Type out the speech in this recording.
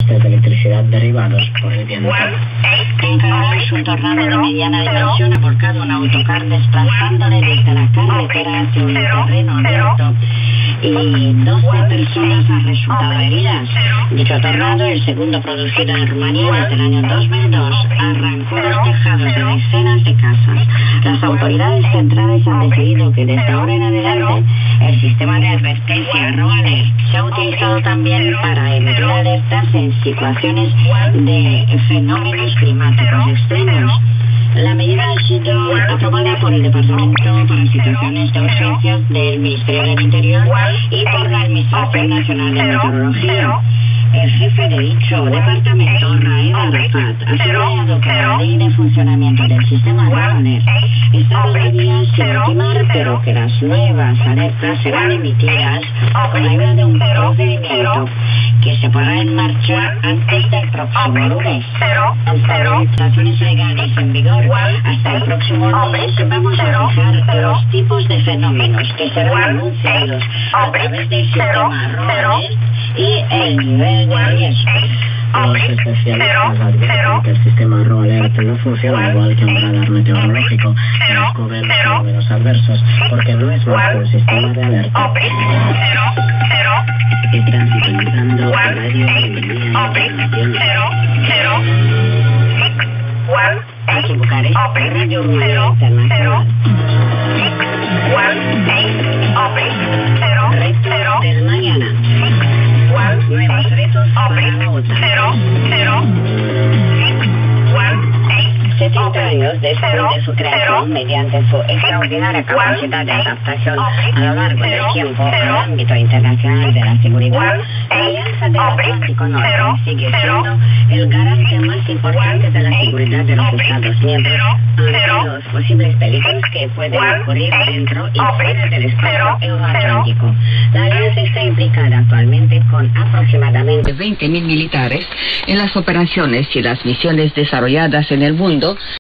de electricidad derivados por el viento. En Canadá, un tornado de mediana dimensión ha volcado un autocar desplazándole desde la carretera hacia un terreno abierto y 12 personas han resultado heridas. Dicho tornado, el segundo producido en Rumanía desde el año 2002, arrancó los tejados de decenas de casas. Las autoridades centrales han decidido que desde ahora en adelante el sistema de advertencia RoAlert se ha utilizado también para emitir alertas en situaciones de fenómenos climáticos extremos. La medida ha sido aprobada por el Departamento para Situaciones de Urgencias del Ministerio del Interior y por la Administración Nacional de Meteorología. El jefe de dicho departamento, Raed Arafat, ha subrayado que la ley de funcionamiento del sistema RoAlert está todavía sin ultimar, pero que las nuevas alertas serán emitidas con ayuda de un procedimiento que se pondrá en marcha antes del próximo lunes. Hasta las legislaciones legales en vigor hasta el próximo lunes vamos a fijar los tipos de fenómenos que serán anunciados a través del sistema RoAlert y el nivel de riesgo. Los especialistas advierten que el sistema RoAlert no funciona igual que un radar meteorológico que descubre los fenómenos adversos, porque no es más que un sistema de alerta. Están sintonizando Radio Bienvenida Internacional. Aquí Bucarest, Radio Rumanía Internacional. Retos del mañana. Nuevos retos para la OTAN. 70 años después de su creación, mediante su extraordinaria capacidad de adaptación a lo largo del tiempo al ámbito internacional de la seguridad, la Alianza del Atlántico Norte sigue siendo el garante más importante de la seguridad de los Estados miembros ante los posibles peligros que pueden ocurrir dentro y fuera del espacio euroatlántico. La Alianza está implicada actualmente con aproximadamente 20.000 militares en las operaciones y las misiones desarrolladas en el mundo